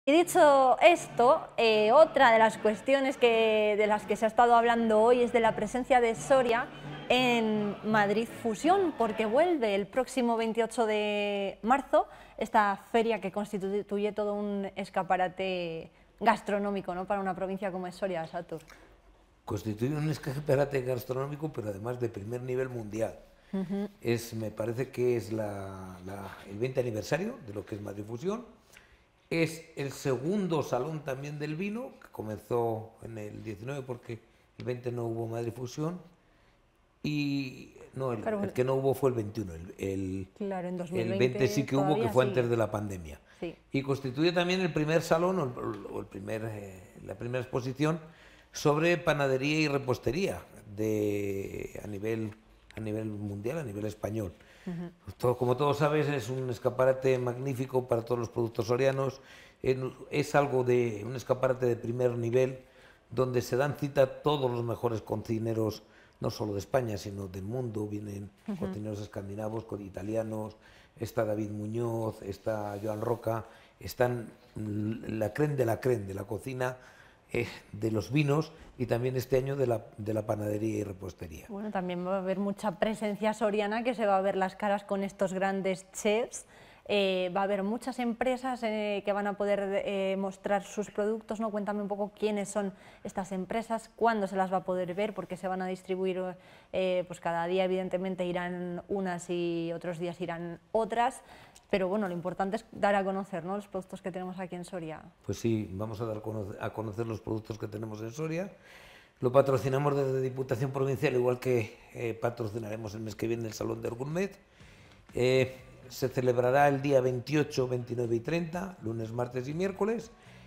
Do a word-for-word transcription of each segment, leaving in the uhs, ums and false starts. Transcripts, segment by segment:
Y dicho esto, eh, otra de las cuestiones que, de las que se ha estado hablando hoy es de la presencia de Soria en Madrid Fusión, porque vuelve el próximo veintiocho de marzo esta feria que constituye todo un escaparate gastronómico, ¿no?, para una provincia como es Soria, Satur. Constituye un escaparate gastronómico, pero además de primer nivel mundial. Uh-huh. Es, me parece que es la, la, el veinte aniversario de lo que es Madrid Fusión. Es el segundo salón también del vino, que comenzó en el diecinueve porque el veinte no hubo Madrid Fusión. Y no, el, claro, el que no hubo fue el veintiuno, el, el, claro, en dos mil veinte el veinte sí que hubo, que fue sigue. antes de la pandemia. Sí. Y constituye también el primer salón, o el, o el primer, eh, la primera exposición sobre panadería y repostería de, a, nivel, a nivel mundial, a nivel español. Uh-huh. Todo, como todos sabes, es un escaparate magnífico para todos los productos sorianos, es algo de un escaparate de primer nivel, donde se dan cita todos los mejores cocineros, no solo de España, sino del mundo. Vienen uh-huh. cocineros escandinavos, con italianos, está David Muñoz, está Joan Roca, están la crème de la crème de la cocina, eh, de los vinos, y también este año de la, de la panadería y repostería. Bueno, también va a haber mucha presencia soriana, que se va a ver las caras con estos grandes chefs. Eh, va a haber muchas empresas eh, que van a poder eh, mostrar sus productos, ¿no? Cuéntame un poco quiénes son estas empresas, cuándo se las va a poder ver, porque se van a distribuir, eh, pues cada día evidentemente irán unas y otros días irán otras, pero bueno, lo importante es dar a conocer, ¿no?, los productos que tenemos aquí en Soria. Pues sí, vamos a dar a conocer los productos que tenemos en Soria. Lo patrocinamos desde Diputación Provincial, igual que eh, patrocinaremos el mes que viene el Salón del Gourmet. Eh, se celebrará el día veintiocho, veintinueve y treinta, lunes, martes y miércoles,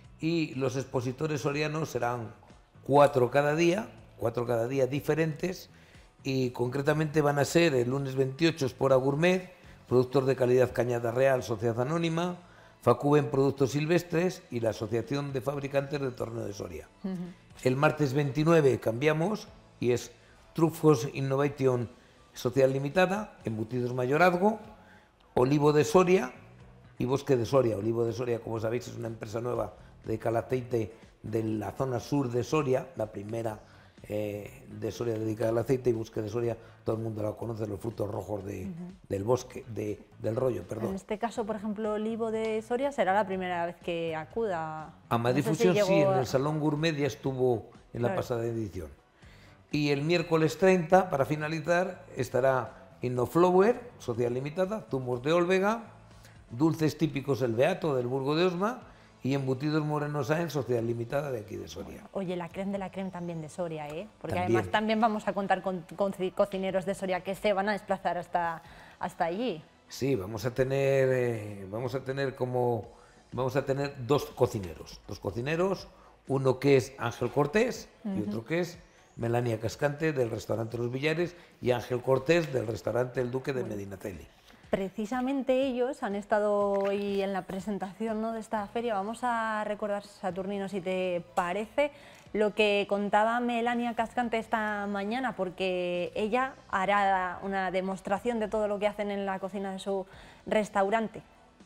y los expositores sorianos serán cuatro cada día, cuatro cada día diferentes, y concretamente van a ser el lunes veintiocho Espora Gourmet, Productos de Calidad Cañada Real, Sociedad Anónima, Facuben Productos Silvestres y la Asociación de Fabricantes de Torneo de Soria. Uh-huh. El martes veintinueve cambiamos y es Trufos Innovation Social Limitada, Embutidos Mayorazgo, Olivo de Soria y Bosque de Soria. Olivo de Soria, como sabéis, es una empresa nueva dedicada al aceite de la zona sur de Soria, la primera eh, de Soria dedicada al aceite, y Bosque de Soria, todo el mundo la conoce, los frutos rojos de, uh-huh. del bosque, de, del rollo, perdón. En este caso, por ejemplo, Olivo de Soria será la primera vez que acuda. A Madrid no sé Fusión, si llegó... sí, en el Salón Gourmet ya estuvo en la claro. pasada edición. Y el miércoles treinta, para finalizar, estará Innoflower, Sociedad Limitada, Zumos de Olvega, Dulces Típicos El Beato, del Burgo de Osma, y Embutidos Moreno Sáenz, Sociedad Limitada, de aquí de Soria. Oye, la crème de la crème también de Soria, ¿eh? Porque también. además también vamos a contar con, con cocineros de Soria que se van a desplazar hasta, hasta allí. Sí, vamos a tener, eh, vamos a tener como, vamos a tener dos cocineros, dos cocineros, uno que es Ángel Cortés uh-huh. y otro que es Melania Cascante, del restaurante Los Villares, y Ángel Cortés, del restaurante El Duque de bueno, Medinaceli. Precisamente ellos han estado hoy en la presentación, ¿no?, de esta feria. Vamos a recordar, Saturnino, si te parece, lo que contaba Melania Cascante esta mañana, porque ella hará una demostración de todo lo que hacen en la cocina de su restaurante.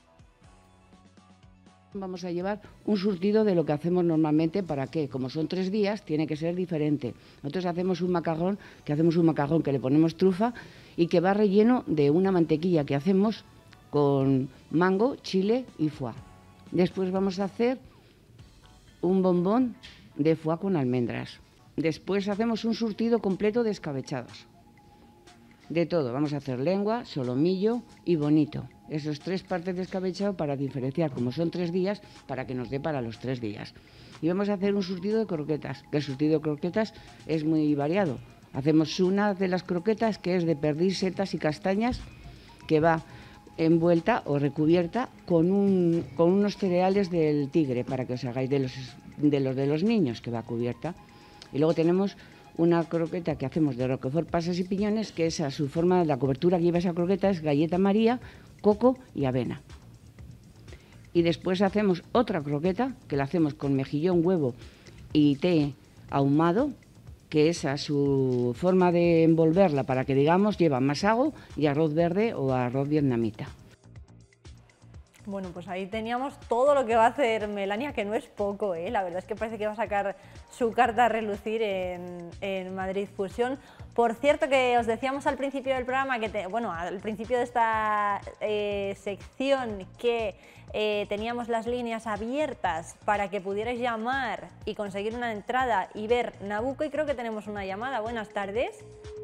Vamos a llevar un surtido de lo que hacemos normalmente, para que, como son tres días, tiene que ser diferente. Nosotros hacemos un macarrón, que hacemos un macarrón que le ponemos trufa y que va relleno de una mantequilla que hacemos con mango, chile y foie. Después vamos a hacer un bombón de foie con almendras. Después hacemos un surtido completo de escabechados. De todo, vamos a hacer lengua, solomillo y bonito. Esos tres partes de escabechado para diferenciar, como son tres días, para que nos dé para los tres días. Y vamos a hacer un surtido de croquetas, que el surtido de croquetas es muy variado. Hacemos una de las croquetas que es de perdiz, setas y castañas, que va envuelta o recubierta con, un, con unos cereales del tigre, para que os hagáis de los, de los de los niños, que va cubierta. Y luego tenemos una croqueta que hacemos de roquefort, pasas y piñones, que esa, su forma, la cobertura que lleva esa croqueta es galleta María, coco y avena. Y después hacemos otra croqueta, que la hacemos con mejillón, huevo y té ahumado, que esa, su forma de envolverla, para que digamos, lleva masago y arroz verde o arroz vietnamita. Bueno, pues ahí teníamos todo lo que va a hacer Melania, que no es poco, ¿eh? La verdad es que parece que va a sacar su carta a relucir en, en Madrid Fusión. Por cierto, que os decíamos al principio del programa, que te, bueno, al principio de esta eh, sección, que eh, teníamos las líneas abiertas para que pudierais llamar y conseguir una entrada y ver Nabucco, y creo que tenemos una llamada. Buenas tardes.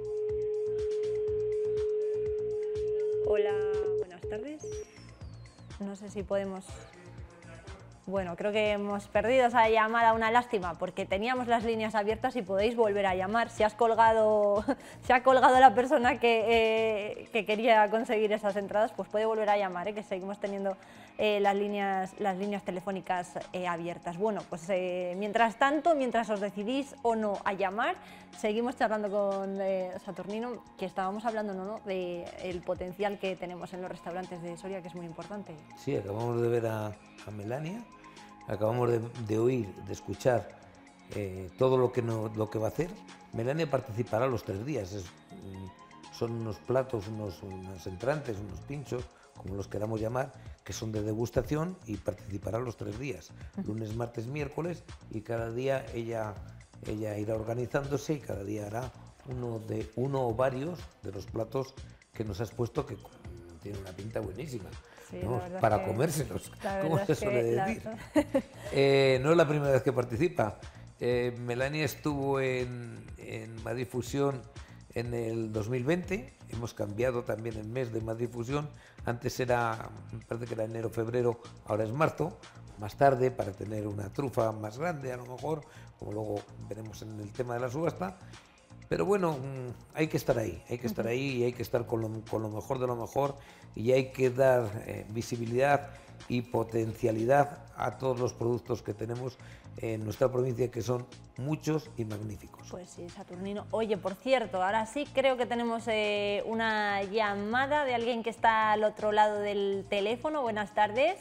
Hola, buenas tardes. No sé si podemos... Bueno, creo que hemos perdido esa llamada, una lástima, porque teníamos las líneas abiertas y podéis volver a llamar. Si has colgado, se ha colgado la persona que, eh, que quería conseguir esas entradas, pues puede volver a llamar, ¿eh? Que seguimos teniendo eh, las, líneas, las líneas telefónicas eh, abiertas. Bueno, pues eh, mientras tanto, mientras os decidís o no a llamar, seguimos charlando con eh, Saturnino, que estábamos hablando, ¿no? del potencial que tenemos en los restaurantes de Soria, que es muy importante. Sí, acabamos de ver a, a Melania. Acabamos de, de oír, de escuchar eh, todo lo que, no, lo que va a hacer. Melania participará los tres días. Es, son unos platos, unos, unos entrantes, unos pinchos, como los queramos llamar, que son de degustación y participará los tres días. Lunes, martes, miércoles, y cada día ella, ella irá organizándose y cada día hará uno, de, uno o varios de los platos que nos has puesto, que tiene una pinta buenísima. Sí, ¿no? Para que, comérselos, como se suele la... decir. Eh, no es la primera vez que participa. Eh, Melania estuvo en, en Madrid Fusión en el dos mil veinte. Hemos cambiado también el mes de Madrid Fusión. Antes era, me parece que era enero, febrero, ahora es marzo. Más tarde, para tener una trufa más grande, a lo mejor, como luego veremos en el tema de la subasta. Pero bueno, hay que estar ahí, hay que estar ahí y hay que estar con lo, con lo mejor de lo mejor, y hay que dar eh, visibilidad y potencialidad a todos los productos que tenemos en nuestra provincia, que son muchos y magníficos. Pues sí, Saturnino. Oye, por cierto, ahora sí creo que tenemos eh, una llamada de alguien que está al otro lado del teléfono. Buenas tardes.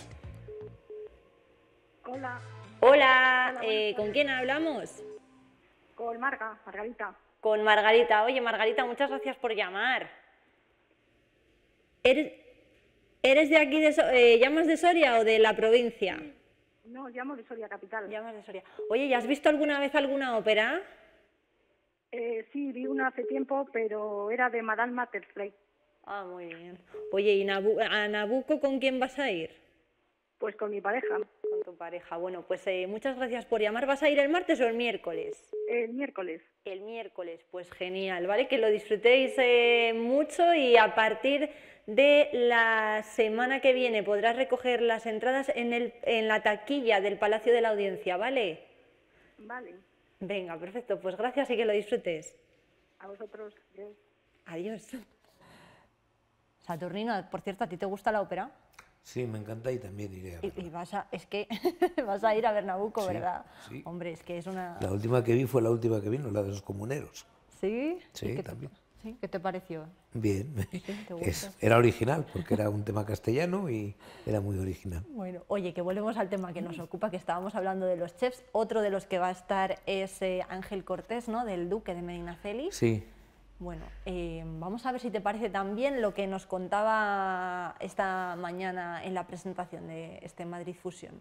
Hola. Hola, Hola, eh, ¿con quién hablamos? Con Marga, Margarita. Con Margarita. Oye, Margarita, muchas gracias por llamar. ¿Eres, eres de aquí, de so eh, llamas de Soria o de la provincia? Sí. No, llamo de Soria Capital. Llamas de Soria. Oye, ¿ya has visto alguna vez alguna ópera? Eh, sí, vi una hace tiempo, pero era de Madame Matterfly. Ah, muy bien. Oye, ¿y Nabu a Nabucco con quién vas a ir? Pues con mi pareja. Con tu pareja. Bueno, pues eh, muchas gracias por llamar. ¿Vas a ir el martes o el miércoles? El miércoles. El miércoles, pues genial, ¿vale? Que lo disfrutéis eh, mucho, y a partir de la semana que viene podrás recoger las entradas en, el, en la taquilla del Palacio de la Audiencia, ¿vale? Vale. Venga, perfecto, pues gracias y que lo disfrutes. A vosotros. Adiós. Adiós. Saturnino, por cierto, ¿a ti te gusta la ópera? Sí, me encanta y también iré a verla. Y, y vas a, es que vas a ir a ver Nabucco, Sí, ¿verdad? sí. Hombre, es que es una... La última que vi fue la última que vino, la de los comuneros. ¿Sí? Sí, ¿Y qué también. Te, ¿sí? ¿Qué te pareció? Bien, ¿te es, gusta? era original, porque era un tema castellano y era muy original. Bueno, oye, que volvemos al tema que nos ocupa, que estábamos hablando de los chefs. Otro de los que va a estar es eh, Ángel Cortés, ¿no? Del Duque de Medinaceli. Sí. Bueno, eh, vamos a ver si te parece también lo que nos contaba esta mañana en la presentación de este Madrid Fusión.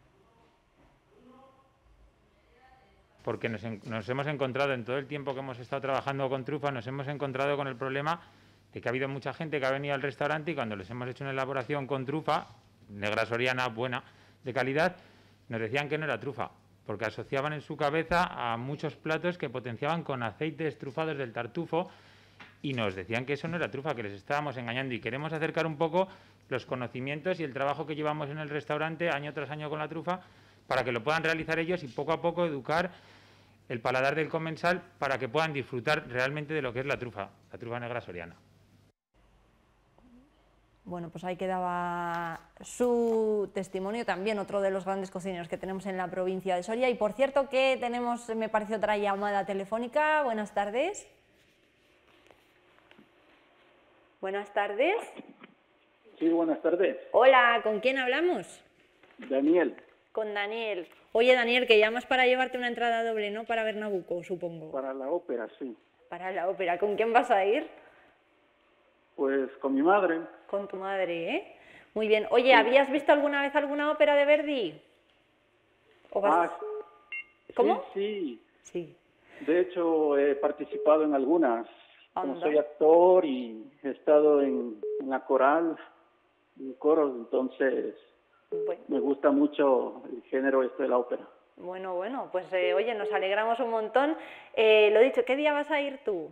Porque nos, en, nos hemos encontrado, en todo el tiempo que hemos estado trabajando con trufa, nos hemos encontrado con el problema de que ha habido mucha gente que ha venido al restaurante y cuando les hemos hecho una elaboración con trufa, negra soriana, buena, de calidad, nos decían que no era trufa, porque asociaban en su cabeza a muchos platos que potenciaban con aceites trufados del tartufo y nos decían que eso no era trufa, que les estábamos engañando, y queremos acercar un poco los conocimientos y el trabajo que llevamos en el restaurante año tras año con la trufa para que lo puedan realizar ellos y poco a poco educar el paladar del comensal para que puedan disfrutar realmente de lo que es la trufa, la trufa negra soriana. Bueno, pues ahí quedaba su testimonio, también otro de los grandes cocineros que tenemos en la provincia de Soria. Y por cierto que tenemos, me parece, otra llamada telefónica. Buenas tardes. Buenas tardes. Sí, buenas tardes. Hola, ¿con quién hablamos? Daniel. Con Daniel. Oye, Daniel, que llamas para llevarte una entrada doble, ¿no? Para ver Nabucco, supongo. Para la ópera, sí. Para la ópera. ¿Con quién vas a ir? Pues con mi madre. Con tu madre, ¿eh? Muy bien. Oye, ¿habías visto alguna vez alguna ópera de Verdi? ¿O vas- Ah, ¿Cómo? Sí, Sí. sí. De hecho, he participado en algunas. Como Anda. soy actor y he estado en, en la coral, en coros, entonces Bueno. me gusta mucho el género este de la ópera. Bueno, bueno, pues eh, oye, nos alegramos un montón. Eh, lo dicho, ¿qué día vas a ir tú?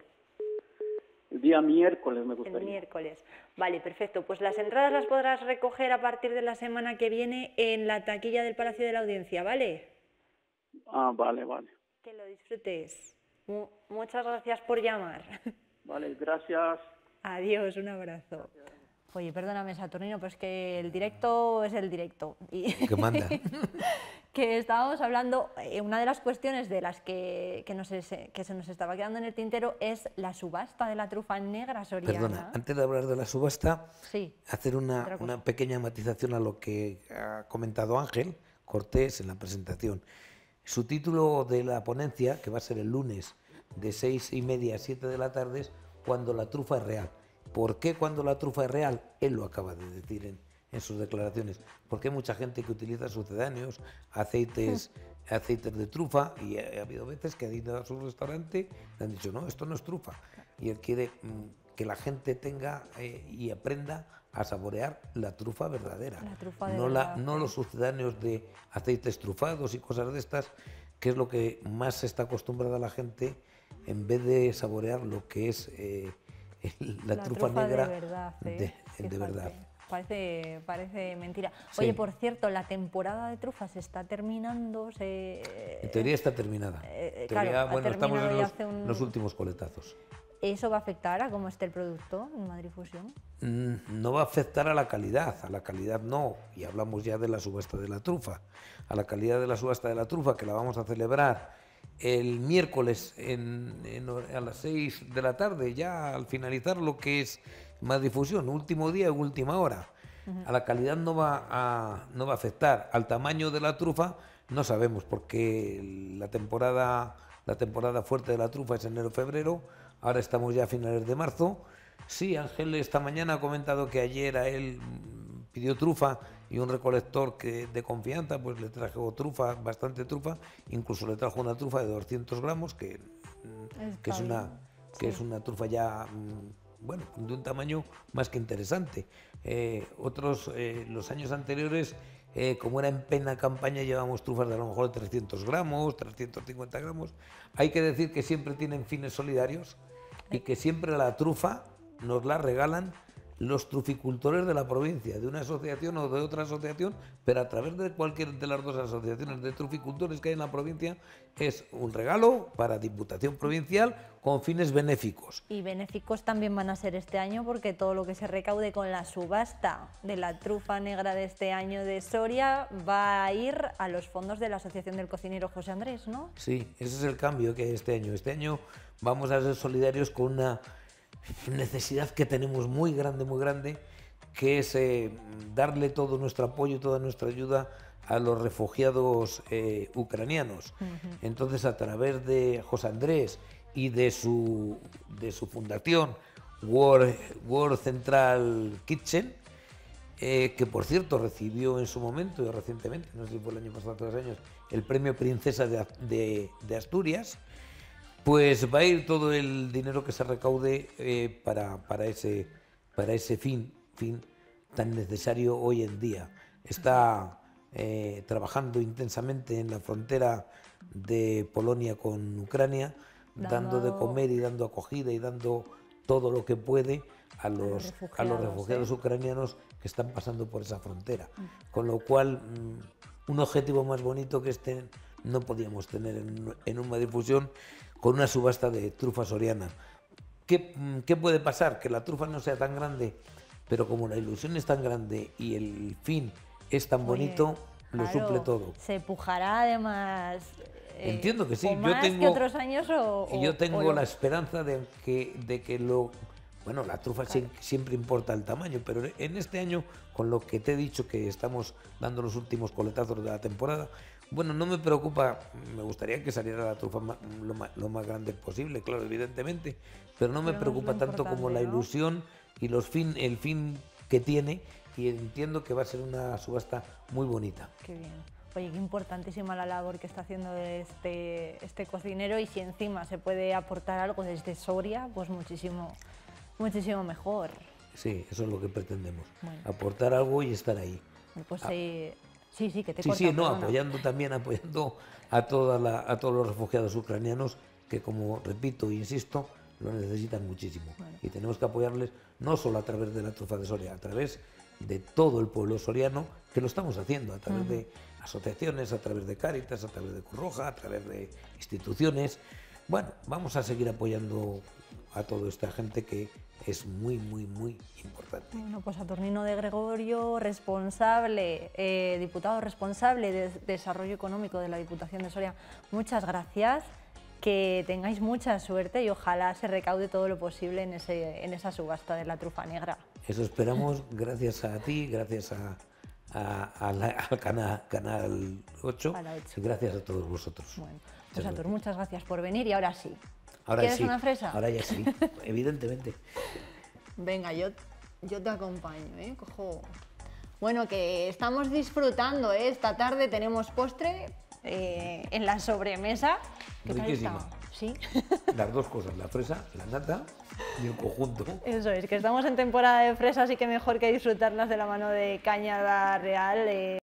El día miércoles me El gustaría. miércoles. Vale, perfecto. Pues las entradas las podrás recoger a partir de la semana que viene en la taquilla del Palacio de la Audiencia, ¿vale? Ah, vale, vale. Que lo disfrutes. Mu- muchas gracias por llamar. Vale, gracias. Adiós, un abrazo. Oye, perdóname, Saturnino, pero es que el directo es el directo. Y Que manda. que estábamos hablando, eh, una de las cuestiones de las que, que, nos es- que se nos estaba quedando en el tintero es la subasta de la trufa negra soriana. Perdona, antes de hablar de la subasta, Sí. hacer una, otra cosa. una pequeña matización a lo que ha comentado Ángel Cortés en la presentación. Su título de la ponencia, que va a ser el lunes de seis y media a siete de la tarde, es Cuando la trufa es real. ¿Por qué cuando la trufa es real? Él lo acaba de decir en, en sus declaraciones. Porque hay mucha gente que utiliza sucedáneos, aceites, aceites de trufa, y ha, ha habido veces que ha ido a su restaurante y le han dicho, no, esto no es trufa. Y él quiere mm, que la gente tenga eh, y aprenda a saborear la trufa verdadera. La trufa de no, la, verdad, no sí. los sucedáneos de aceites trufados y cosas de estas, que es lo que más se está acostumbrada la gente, en vez de saborear lo que es eh, el- la, trufa, negra de verdad. ¿eh? de, de Fíjate, verdad. Parece, parece mentira. Sí. Oye, por cierto, la temporada de trufas se está terminando. Se... En teoría está terminada. eh, eh, En teoría, claro, ha bueno, estamos terminado en ya los, hace un- los últimos coletazos. ¿Eso va a afectar a cómo esté el producto en Madrid Fusión? Mm, No va a afectar a la calidad, a la calidad no, y hablamos ya de la subasta de la trufa, a la calidad de la subasta de la trufa, que la vamos a celebrar el miércoles en, en hor- a las seis de la tarde, ya al finalizar lo que es Madrid Fusión, último día y última hora. A la calidad no va a, no va a afectar, al tamaño de la trufa no sabemos, porque la temporada, la temporada fuerte de la trufa es enero-febrero, ahora estamos ya a finales de marzo. Sí, Ángel esta mañana ha comentado que ayer a él mm, pidió trufa y un recolector que de confianza pues le trajo trufa, bastante trufa, incluso le trajo una trufa de doscientos gramos, que, mm, que, es, Está una, bien, que sí. es una trufa ya, mm, bueno, de un tamaño más que interesante. Eh, otros, eh, los años anteriores, eh, como era en plena campaña, llevamos trufas de a lo mejor de trescientos gramos, trescientos cincuenta gramos. Hay que decir que siempre tienen fines solidarios y que siempre la trufa nos la regalan los truficultores de la provincia, de una asociación o de otra asociación, pero a través de cualquier de las dos asociaciones de truficultores que hay en la provincia, es un regalo para Diputación Provincial con fines benéficos. Y benéficos también van a ser este año, porque todo lo que se recaude con la subasta de la trufa negra de este año de Soria va a ir a los fondos de la Asociación del Cocinero José Andrés, ¿no? Sí, ese es el cambio que hay este año. Este año vamos a ser solidarios con una necesidad que tenemos muy grande, muy grande, que es eh, darle todo nuestro apoyo, toda nuestra ayuda a los refugiados eh, ucranianos. Uh-huh. Entonces, a través de José Andrés y de su, de su fundación, World, World Central Kitchen, eh, que por cierto recibió en su momento, y recientemente, no sé si fue el año pasado, dos años, el premio Princesa de, de, de Asturias, pues va a ir todo el dinero que se recaude eh, para, para, ese, para ese fin, fin tan necesario hoy en día. Está eh, trabajando intensamente en la frontera de Polonia con Ucrania, dando, dando de comer y dando acogida y dando todo lo que puede a los, a los refugiados ¿eh? ucranianos que están pasando por esa frontera. Con lo cual, mmm, un objetivo más bonito que este no podíamos tener en, en una difusión con una subasta de trufa soriana. ¿Qué, ¿Qué puede pasar? Que la trufa no sea tan grande, pero como la ilusión es tan grande y el fin es tan bonito, Oye, lo claro, suple todo. Se pujará además. Eh, Entiendo que sí. O yo más tengo, que otros años o, yo tengo o lo... la esperanza de que, de que lo... Bueno, la trufa claro. siempre importa el tamaño, pero en este año, con lo que te he dicho que estamos dando los últimos coletazos de la temporada, bueno, no me preocupa, me gustaría que saliera la trufa lo más, lo más grande posible, claro, evidentemente, pero no me pero preocupa no tanto como la ilusión, ¿no? Y los fin, el fin que tiene, y entiendo que va a ser una subasta muy bonita. Qué bien. Oye, qué importantísima la labor que está haciendo este, este cocinero, y si encima se puede aportar algo desde Soria, pues muchísimo, muchísimo mejor. Sí, eso es lo que pretendemos, Bueno. aportar algo y estar ahí. Pues Ah. eh, sí, sí, que te Sí, corta, sí, no, perdona. apoyando también, apoyando a, toda la, a todos los refugiados ucranianos que, como repito e insisto, lo necesitan muchísimo. Bueno. Y tenemos que apoyarles no solo a través de la trufa de Soria, a través de todo el pueblo soriano, que lo estamos haciendo, a través uh-huh. de asociaciones, a través de Cáritas, a través de Cruz Roja, a través de instituciones. Bueno, vamos a seguir apoyando a toda esta gente que es muy, muy, muy importante. Bueno, pues Saturnino de Gregorio, responsable, eh, diputado responsable de Desarrollo Económico de la Diputación de Soria, muchas gracias, que tengáis mucha suerte y ojalá se recaude todo lo posible en, ese, en esa subasta de la trufa negra. Eso esperamos, gracias a ti, gracias a, a, a la, al canal, canal ocho, y gracias a todos vosotros. Bueno, pues Satur, muchas gracias por venir y ahora sí. Ahora ¿Quieres sí, una fresa? Ahora ya sí, evidentemente. Venga, yo, yo te acompaño, ¿eh? Cojo. Bueno, que estamos disfrutando, ¿eh? Esta tarde tenemos postre eh, en la sobremesa. ¿Qué Riquísima. tal está? ¿Sí? Las dos cosas, la fresa, la nata y el conjunto. Eso es, que estamos en temporada de fresas y que mejor que disfrutarlas de la mano de Cañada Real. Eh.